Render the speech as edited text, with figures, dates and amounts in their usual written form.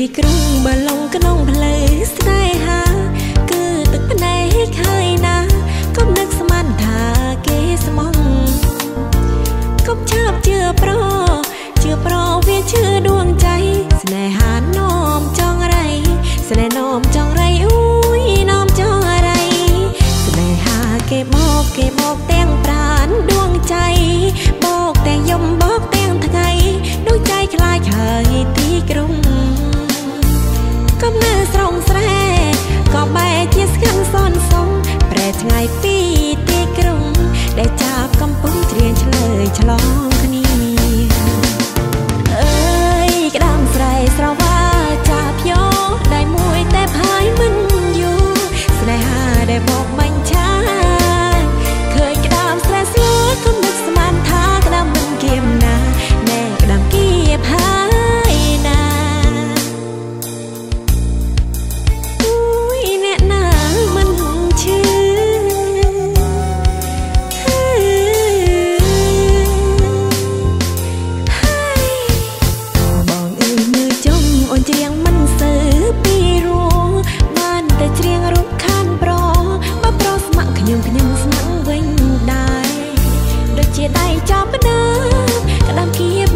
ក្រុងបើឡងក្នុងផ្លូវស្នេហាគឺទឹកភ្នែកហើយណាកុំនឹកស្មានថាគេស្មងកុំឆាប់ជឿប្រវាឈឺដួងใจស្នេហានោមចង់រៃស្នេហ៍នោមចង់រៃអ៊ូយនោមចង់រៃស្នេហាគេបោកទាំងប្រានដួងใจបោកទាំងយំបោកទាំងថ្ងៃដូចใจខ្លាចហើយទីក្រុងក៏នៅស្រងស្រែក៏បែរជាស្កាន់សនសំប្រែថ្ងៃពីទីក្រុងដែលចាប់កំពុងច្រៀងឆ្លើយឆ្លងគ្នាអើយក្តាមស្រែស្រវាចាប់យកដៃមួយតែផាយមិនយូរស្នេហាដែលបោកបាញ់ឆាឃើញក្តាមស្រែស្លូតគុំនឹកស្មានថាក្តាមមិនគៀមណាណែក្តាមគៀបហើយណាអ្នកណាមិនឈឺបងអើយមើលចុងអូនច្រៀងមិនសូវពីរោះបានតែច្រៀងរូបខានប្របើប្រស្ម័គ្រខ្ញុំស្ម័គ្រវិញដែរដូចជាដៃចាប់ដើមក្តាមគៀប